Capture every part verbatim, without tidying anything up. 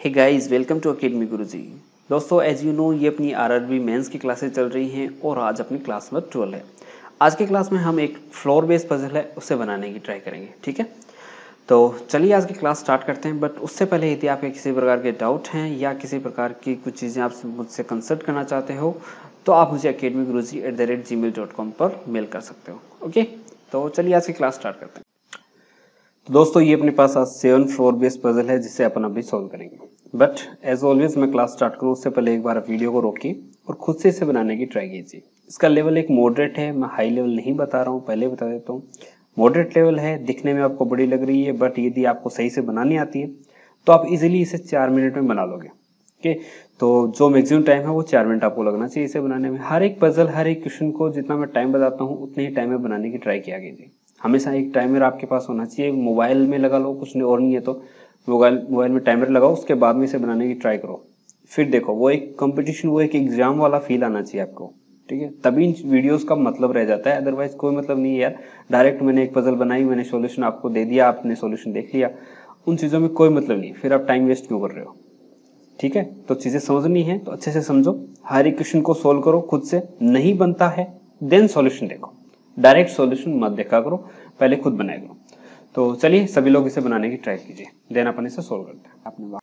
Hey guys, welcome to academy Guruji. दोस्तों, as you know ये अपनी आरआरबी मेंस की क्लासेस चल रही हैं और आज अपनी क्लास नंबर ट्वेल्व है। आज की क्लास में हम एक फ्लोर बेस्ड पजल है उसे बनाने की ट्राई करेंगे। ठीक है, तो चलिए आज की क्लास स्टार्ट करते हैं। बट उससे पहले यदि आपके किसी प्रकार के डाउट हैं या किसी प्रकार की कुछ चीज़ें आप मुझसे कंसल्ट करना चाहते हो तो आप मुझे academy Guruji at the rate G mail dot com पर मेल कर सकते हो। ओके, तो चलिए आज की क्लास स्टार्ट करते हैं। तो दोस्तों, ये अपने पास आज सेवन फ्लोर बेस्ड पजल है जिसे अपन अभी सॉल्व करेंगे। बट एज ऑलवेज मैं क्लास स्टार्ट करूँ उससे पहले एक बार वीडियो को रोकिए और खुद से इसे बनाने की ट्राई कीजिए। इसका लेवल एक मॉडरेट है, मैं हाई लेवल नहीं बता रहा हूँ, पहले बता देता हूँ। मॉडरेट लेवल है, दिखने में आपको बड़ी लग रही है, बट यदि आपको सही से बनानी आती है तो आप इजीली इसे चार मिनट में बना लोगे। ओके, तो जो मैक्सिमम टाइम है वो चार मिनट आपको लगना चाहिए इसे बनाने में। हर एक पजल, हर एक क्वेश्चन को जितना मैं टाइम बताता हूँ उतने ही टाइम में बनाने की ट्राई किया कीजिए। हमेशा एक टाइमर आपके पास होना चाहिए, मोबाइल में लगा लो, कुछ नहीं और नहीं है तो मोबाइल मोबाइल में टाइमर लगाओ, उसके बाद में इसे बनाने की ट्राई करो। फिर देखो वो एक कंपटीशन, वो एक एग्जाम वाला फील आना चाहिए आपको। ठीक है, तभी इन वीडियोस का मतलब रह जाता है, अदरवाइज कोई मतलब नहीं है यार। डायरेक्ट मैंने एक पजल बनाई, मैंने सॉल्यूशन आपको दे दिया, आपने सॉल्यूशन देख लिया, उन चीज़ों में कोई मतलब नहीं। फिर आप टाइम वेस्ट क्यों कर रहे हो? ठीक है, तो चीज़ें समझनी है तो अच्छे से समझो, हर एक क्वेश्चन को सोल्व करो खुद से। नहीं बनता है देन सॉल्यूशन देखो, डायरेक्ट सॉल्यूशन मत देखा करो, पहले खुद बनाया करो। तो चलिए सभी लोग इसे बनाने की ट्राई कीजिए, देन अपन इसे सोल्व करते हैं। आपने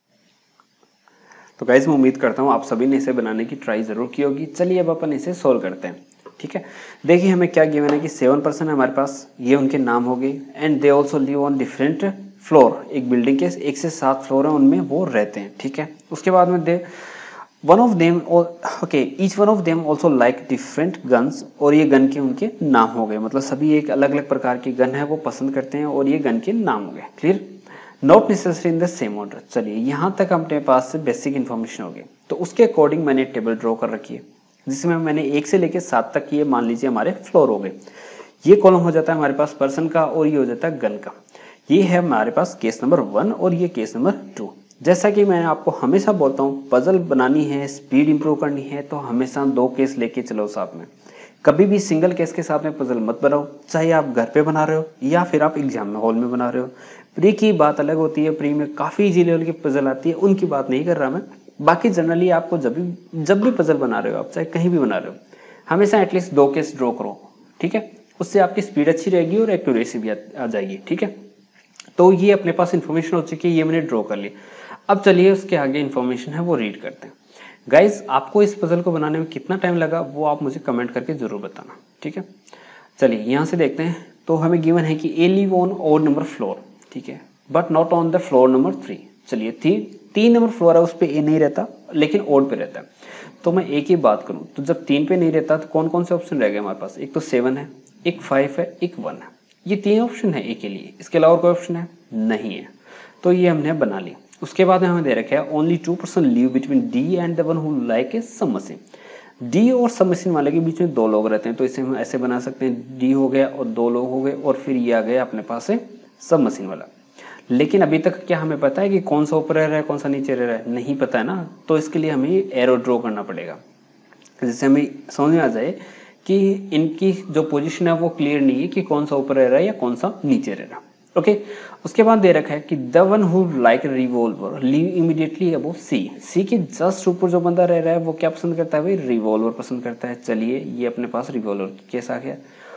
तो गाइस, मैं उम्मीद करता हूँ आप सभी ने इसे बनाने की ट्राई जरूर की होगी। चलिए अब अपन इसे सोल्व करते हैं। ठीक है, देखिए हमें क्या गिवन है कि सेवन पर्सन है हमारे पास, ये उनके नाम हो गए। And they also live on different floor, एक बिल्डिंग के एक से सात फ्लोर है उनमें वो रहते हैं। ठीक है, उसके बाद में they one of them okay each one of them also like different guns, और ये गन के उनके नाम हो गए, मतलब सभी एक अलग अलग प्रकार की गन है वो पसंद करते हैं और ये गन के नाम हो गए। Clear? Not necessary in the same order. चलिए यहाँ तक अपने पास से बेसिक इन्फॉर्मेशन हो गई। तो उसके अकॉर्डिंग मैंने टेबल ड्रॉ कर रखी है जिसमें मैंने एक से लेकर सात तक ये मान लीजिए हमारे फ्लोर हो गए। ये कॉलम हो जाता है हमारे पास पर्सन का और ये हो जाता है गन का। ये है हमारे पास केस नंबर वन और ये केस नंबर टू। जैसा कि मैं आपको हमेशा बोलता हूँ, पजल बनानी है, स्पीड इंप्रूव करनी है तो हमेशा दो केस लेके चलो साथ में। कभी भी सिंगल केस के साथ में पजल मत बनाओ, चाहे आप घर पे बना रहे हो या फिर आप एग्जाम में हॉल में बना रहे हो। प्री की बात अलग होती है, प्री में काफ़ी इजी लेवल की पजल आती है, उनकी बात नहीं कर रहा मैं। बाकी जनरली आपको जब भी जब भी पजल बना रहे हो आप, चाहे कहीं भी बना रहे हो, हमेशा एटलीस्ट दो केस ड्रॉ करो। ठीक है, उससे आपकी स्पीड अच्छी रहेगी और एक्यूरेसी भी आ जाएगी। ठीक है, तो ये अपने पास इन्फॉर्मेशन हो चुकी है, ये मैंने ड्रॉ कर ली। अब चलिए उसके आगे इन्फॉर्मेशन है वो रीड करते हैं। गाइज, आपको इस पजल को बनाने में कितना टाइम लगा वो आप मुझे कमेंट करके जरूर बताना। ठीक है, चलिए यहाँ से देखते हैं। तो हमें गिवन है कि A live on odd number floor, ठीक है, but not on the floor number three. चलिए ती, तीन नंबर फ्लोर है उस पर ए नहीं रहता लेकिन ओड पे रहता है। तो मैं ए की बात करूँ तो जब तीन पे नहीं रहता तो कौन कौन से ऑप्शन रह गए हमारे पास? एक तो सेवन है, एक फाइव है, एक वन है। ये तीन ऑप्शन है ए के लिए, इसके अलावा कोई ऑप्शन है नहीं है, तो ये हमने बना ली। उसके बाद में हमें दे रखा है only two person live between D and the one who like a sub machine. D और सब मशीन वाले के बीच में दो लोग रहते हैं, तो इसे हम ऐसे बना सकते हैं, डी हो गया और दो लोग हो गए और फिर ये आ गया अपने पास है सब मशीन वाला। लेकिन अभी तक क्या हमें पता है कि कौन सा ऊपर रह रहा है कौन सा नीचे रह रहा है? नहीं पता है ना, तो इसके लिए हमें एरो ड्रॉ करना पड़ेगा जिससे हमें समझ में आ जाए कि इनकी जो पोजीशन है वो क्लियर नहीं है कि कौन सा ऊपर रह रहा है या कौन सा नीचे रह रहा है। ओके, उसके बाद दे रखा है कि the one who like revolver live immediately above C. C के जस्ट ऊपर जो बंदा रह रहा है वो क्या पसंद करता है भाई? रिवॉल्वर पसंद करता है। चलिए ये अपने पास रिवॉल्वर केस आ गया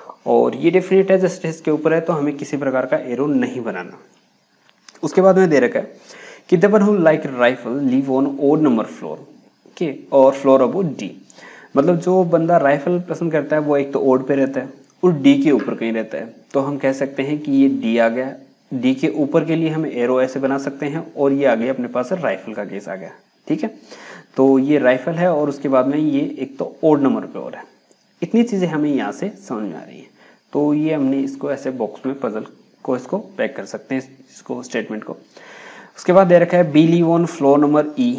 और ये डेफिनेट है जस्ट इसके ऊपर है तो हमें किसी प्रकार का एरो नहीं बनाना। उसके बाद में दे रखा है कि the one who like rifle live on odd number floor, okay, और फ्लोर अबव डी। मतलब जो बंदा राइफल पसंद करता है वो एक तो ओड पे रहता है और डी के ऊपर कहीं रहता है, तो हम कह सकते हैं कि ये डी आ गया। डी के ऊपर के लिए हम एरो ऐसे बना सकते हैं और ये आ गया अपने पास राइफल का केस आ गया। ठीक है, तो ये राइफल है और उसके बाद में ये एक तो ओड नंबर पे और है। इतनी चीज़ें हमें यहाँ से समझ में आ रही हैं, तो ये हमने इसको ऐसे बॉक्स में पजल को इसको पैक कर सकते हैं, इसको स्टेटमेंट को। उसके बाद दे रखा है B live on floor number E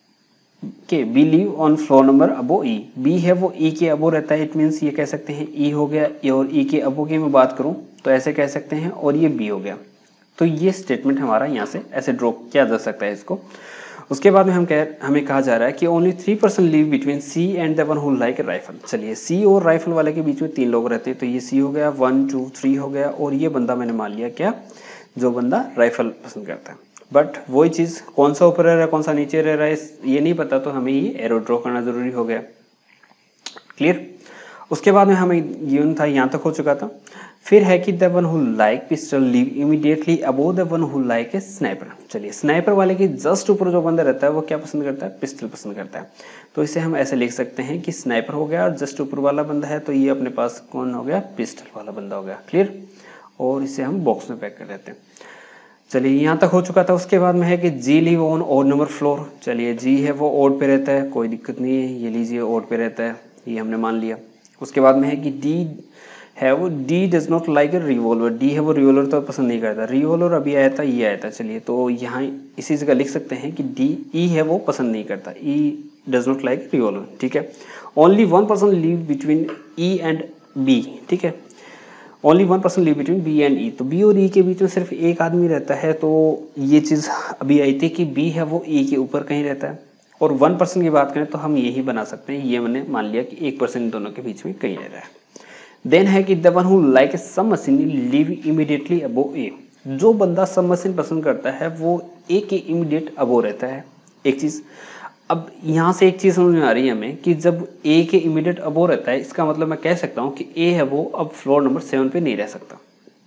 के, B live on floor number above E. B है वो ई के अबो रहता है, इट मीन्स ये कह सकते हैं ई हो गया, और ई के अबो की मैं बात करूं तो ऐसे कह सकते हैं, और ये बी हो गया। तो ये स्टेटमेंट हमारा यहाँ से ऐसे ड्रॉ किया जा सकता है इसको। उसके बाद में हम कह हमें कहा जा रहा है कि only three person live between C and the one who like rifle. चलिए सी और राइफल वाले के बीच में तीन लोग रहते हैं, तो ये सी हो गया, वन टू थ्री हो गया, और ये बंदा मैंने मान लिया क्या, जो बंदा राइफल पसंद करता है। बट वही चीज़ कौन सा ऊपर रह रहा है कौन सा नीचे रह रहा है ये नहीं पता, तो हमें ये एरो ड्रॉ करना ज़रूरी हो गया। क्लियर। उसके बाद में हमें गिवन था, यहाँ तक हो चुका था। फिर है कि the one who like pistol live immediately above the one who like a sniper. चलिए, स्नाइपर वाले के जस्ट ऊपर जो बंदा रहता है वो क्या पसंद करता है, पिस्टल पसंद करता है। तो इसे हम ऐसे लिख सकते हैं कि स्नाइपर हो गया और जस्ट ऊपर वाला बंदा है तो ये अपने पास कौन हो गया, पिस्टल वाला बंदा हो गया। क्लियर। और इसे हम बॉक्स में पैक कर देते हैं। चलिए, यहाँ तक हो चुका था। उसके बाद में है कि G live on odd number floor. चलिए, जी है वो ओड पे रहता है, कोई दिक्कत नहीं है, ये लीजिए ओड पे रहता है, ये हमने मान लिया। उसके बाद में है कि डी है वो D does not like a revolver. D है वो रिवॉल्वर तो पसंद नहीं करता। रिवॉल्वर अभी आया था, ये आया था। चलिए, तो यहाँ इसी जगह लिख सकते हैं कि डी ई है वो पसंद नहीं करता, E does not like revolver. ठीक है। Only one person live between E and B. ठीक है, only one person live between B and E. तो बी और ई के बीच में सिर्फ एक आदमी रहता है। तो ये चीज़ अभी आई थी कि बी है वो ई के ऊपर कहीं रहता है। और वन पर्सन की बात करें तो हम यही बना सकते हैं, ये मैंने मान लिया कि एक पर्सन इन दोनों के बीच में कहीं रह रहा है। देन है कि the one who like a sub machine live immediately above A. जो बंदा सब मशीन पसंद करता है वो ए के इमीडिएट अबो रहता है। एक चीज़, अब यहाँ से एक चीज़ समझ में आ रही है हमें कि जब ए के इमीडिएट अबो रहता है, इसका मतलब मैं कह सकता हूँ कि ए है वो अब फ्लोर नंबर सेवन पे नहीं रह सकता।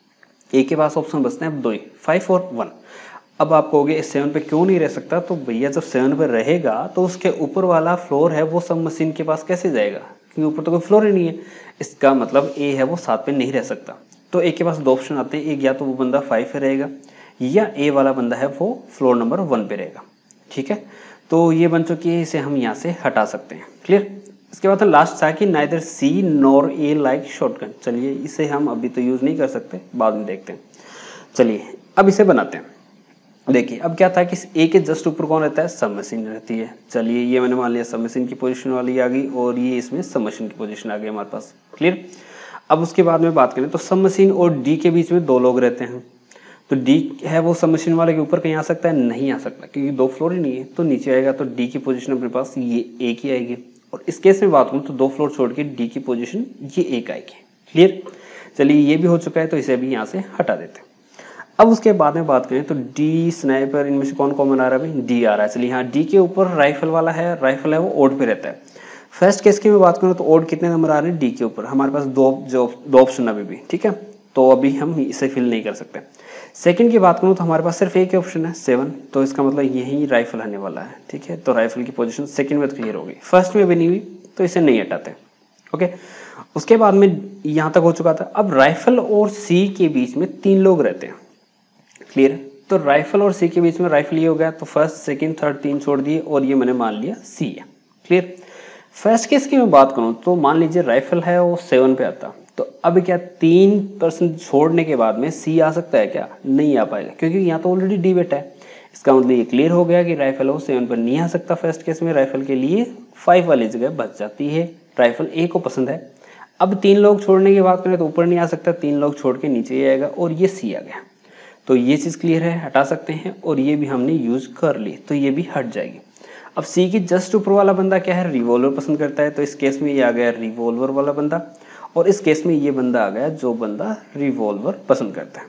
ए के पास ऑप्शन बचते हैं अब दो ही, फाइव और वन। अब आप कहोगे सेवन पे क्यों नहीं रह सकता, तो भैया जब सेवन पे रहेगा तो उसके ऊपर वाला फ्लोर है वो सब मशीन के पास कैसे जाएगा, क्योंकि ऊपर तो कोई फ्लोर ही नहीं है। इसका मतलब ए है वो सात पे नहीं रह सकता। तो ए के पास दो ऑप्शन आते हैं, एक या तो वो बंदा फाइव पे रहेगा या ए वाला बंदा है वो फ्लोर नंबर वन पे रहेगा। ठीक है, तो ये बन चुकी है, इसे हम यहाँ से हटा सकते हैं। क्लियर। इसके बाद लास्ट था कि neither C nor A like shotgun. चलिए, इसे हम अभी तो यूज़ नहीं कर सकते, बाद में देखते हैं। चलिए, अब इसे बनाते हैं। देखिए, अब क्या था कि ए के जस्ट ऊपर कौन रहता है, सब मशीन रहती है। चलिए, ये मैंने मान लिया सब मशीन की पोजीशन वाली आ गई और ये इसमें सब मशीन की पोजीशन आ गई हमारे पास। क्लियर। अब उसके बाद में बात करें तो सब मशीन और डी के बीच में दो लोग रहते हैं। तो डी है वो सब मशीन वाले के ऊपर कहीं आ सकता है, नहीं आ सकता, क्योंकि दो फ्लोर ही नहीं है। तो नीचे आएगा तो डी की पोजीशन अपने पास ये एक ही आएगी। और इस केस में बात करूँ तो दो फ्लोर छोड़ के डी की पोजीशन ये एक आएगी। क्लियर। चलिए, ये भी हो चुका है, तो इसे भी यहाँ से हटा देते हैं। अब उसके बाद में बात करें तो डी स्नाइपर, इनमें से कौन कॉमन आ रहा है भाई, डी आ रहा है। चलिए, यहाँ डी के ऊपर राइफल वाला है, राइफल है वो ओड पे रहता है। फर्स्ट केस की मैं बात करूँ तो ओड कितने नंबर आ रहे हैं, डी के ऊपर। हमारे पास दो जो दो ऑप्शन अभी भी, ठीक है, तो अभी हम इसे फिल नहीं कर सकते। सेकंड की बात करूँ तो हमारे पास सिर्फ एक ही ऑप्शन है, सेवन। तो इसका मतलब यही राइफल आने वाला है। ठीक है, तो राइफल की पोजीशन सेकंड में तो क्लियर हो गई, फर्स्ट में भी नहीं हुई, तो इसे नहीं हटाते। ओके, उसके बाद में यहाँ तक हो चुका था। अब राइफल और सी के बीच में तीन लोग रहते हैं। क्लियर। तो राइफल और सी के बीच में राइफल ये हो गया, तो फर्स्ट सेकंड थर्ड तीन छोड़ दिए और ये मैंने मान लिया सी है। क्लियर। फर्स्ट केस की मैं बात करूं तो मान लीजिए राइफल है वो सेवन पे आता, तो अब क्या तीन परसेंट छोड़ने के बाद में सी आ सकता है क्या, नहीं आ पाएगा, क्योंकि यहाँ तो ऑलरेडी डी बैठा है। इसका मतलब ये क्लियर हो गया कि राइफल वो सेवन पर नहीं आ सकता। फर्स्ट केस में राइफल के लिए फाइव वाली जगह बच जाती है, राइफल ए को पसंद है। अब तीन लोग छोड़ने की बात करें तो ऊपर नहीं आ सकता, तीन लोग छोड़ के नीचे ही आएगा और ये सी आ गया। तो ये चीज़ क्लियर है, हटा सकते हैं। और ये भी हमने यूज कर ली, तो ये भी हट जाएगी। अब सी की जस्ट ऊपर वाला बंदा क्या है, रिवॉल्वर पसंद करता है, तो इस केस में ये आ गया रिवॉल्वर वाला बंदा। और इस केस में ये बंदा आ गया जो बंदा रिवॉल्वर पसंद करता है,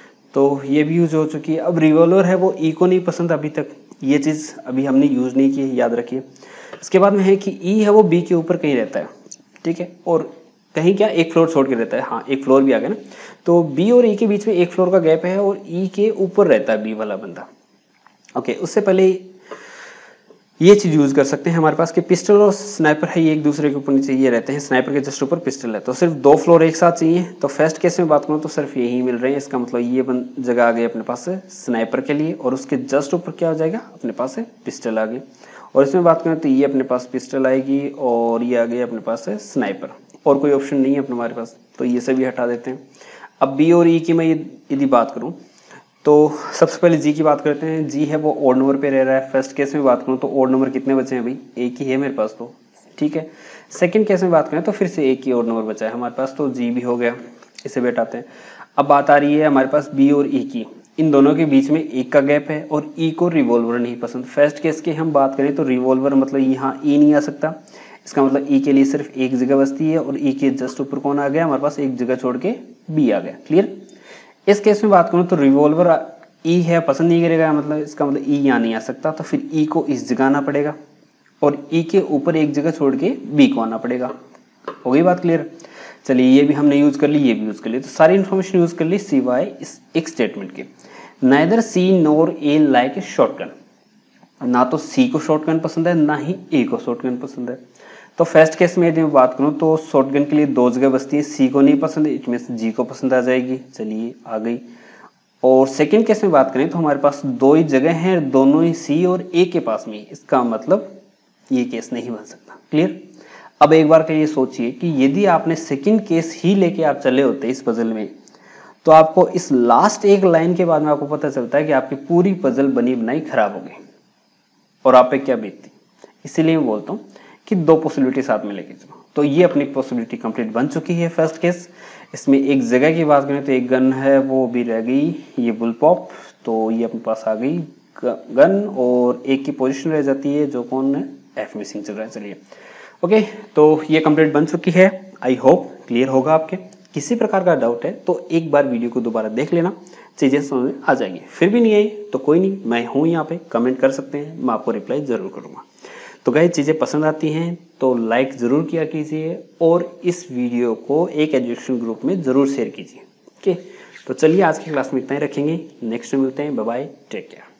तो ये भी यूज हो चुकी है। अब रिवॉल्वर है वो ई को नहीं पसंद अभी तक, ये चीज़ अभी हमने यूज नहीं की है, याद रखिए। इसके बाद में है कि ई है वो बी के ऊपर कहीं रहता है, ठीक है, और कहीं क्या एक फ्लोर छोड़ के रहता है। हाँ, एक फ्लोर भी आ गया ना, तो बी और ई के बीच में एक फ्लोर का गैप है और ई के ऊपर रहता है बी वाला बंदा। ओके, उससे पहले ये चीज़ यूज़ कर सकते हैं हमारे पास कि पिस्टल और स्नाइपर है, ये एक दूसरे के ऊपर नीचे ये रहते हैं। स्नाइपर के जस्ट ऊपर पिस्टल है, तो सिर्फ दो फ्लोर एक साथ चाहिए। तो फर्स्ट केस में बात करूँ तो सिर्फ यही मिल रहे हैं। इसका मतलब ये बन जगह आ गई अपने पास है स्नाइपर के लिए, और उसके जस्ट ऊपर क्या हो जाएगा, अपने पास है पिस्टल आ गई। और इसमें बात करें तो ये अपने पास पिस्टल आएगी और ये आ गई अपने पास है स्नाइपर, और कोई ऑप्शन नहीं है अपने हमारे पास, तो ये से भी हटा देते हैं। अब बी और ई की मैं यदि बात करूँ तो सबसे पहले जी की बात करते हैं। जी है वो ओड नंबर पे रह रहा है। फर्स्ट केस में बात करूँ तो ओड नंबर कितने बचे हैं भाई, एक ही है मेरे पास, तो ठीक है। सेकंड केस में बात करें तो फिर से एक ही ओड नंबर बचा है हमारे पास, तो जी भी हो गया, इसे भी हटाते हैं। अब बात आ रही है हमारे पास बी और ई की, इन दोनों के बीच में एक का गैप है और ई को रिवॉल्वर नहीं पसंद। फर्स्ट केस की हम बात करें तो रिवॉल्वर मतलब यहाँ ई नहीं आ सकता, इसका मतलब ई के लिए सिर्फ एक जगह बचती है, और ई के जस्ट ऊपर कौन आ गया हमारे पास, एक जगह छोड़ के बी आ गया। क्लियर। इस केस में बात करूं तो रिवॉल्वर ई है पसंद नहीं करेगा, मतलब इसका मतलब ई यहाँ नहीं आ सकता, तो फिर ई को इस जगह आना पड़ेगा और ई के ऊपर एक जगह छोड़ के बी को आना पड़ेगा। हो गई बात क्लियर? चलिए ये भी हमने यूज़ कर ली, ये भी यूज़ कर ली, तो सारी इन्फॉर्मेशन यूज़ कर ली सिवाय इस एक स्टेटमेंट के, neither C nor A like a shotgun. ना तो सी को शॉटगन पसंद है, ना ही ए को शॉटगन पसंद है। तो फर्स्ट केस में यदि मैं बात करूं तो शॉटगन के लिए दो जगह बचती है, सी को नहीं पसंद है, इसमें से जी को पसंद आ जाएगी। चलिए आ गई। और सेकंड केस में बात करें तो हमारे पास दो ही जगह हैं, दोनों ही सी और ए के पास में, इसका मतलब ये केस नहीं बन सकता। क्लियर? अब एक बार का ये सोचिए कि यदि आपने सेकंड केस ही लेके आप चले होते इस पजल में, तो आपको इस लास्ट एक लाइन के बाद में आपको पता चलता है कि आपकी पूरी पजल बनी बनाई खराब हो गई और आप पे क्या बीतती। इसीलिए मैं बोलता हूँ कि दो पॉसिबिलिटी साथ में लेके चलो। तो ये अपनी पॉसिबिलिटी कंप्लीट बन चुकी है फर्स्ट केस। इसमें एक जगह की बात करें तो एक गन है, वो भी रह गई, ये बुलपॉप, तो ये अपने पास आ गई गन, और एक की पोजीशन रह जाती है जो कौन है, एफ मिसिंग चल रहा है। चलिए ओके, तो ये कंप्लीट बन चुकी है। आई होप क्लियर होगा आपके। किसी प्रकार का डाउट है तो एक बार वीडियो को दोबारा देख लेना, चीज़ें समझ में आ जाएंगी। फिर भी नहीं आई तो कोई नहीं, मैं हूँ यहाँ पे, कमेंट कर सकते हैं, मैं आपको रिप्लाई ज़रूर करूँगा। तो गाइस चीज़ें पसंद आती हैं तो लाइक ज़रूर किया कीजिए और इस वीडियो को एक एजुकेशन ग्रुप में ज़रूर शेयर कीजिए। ओके, तो चलिए आज की क्लास में इतना ही रखेंगे, नेक्स्ट में मिलते हैं, बाय बाय, टेक केयर।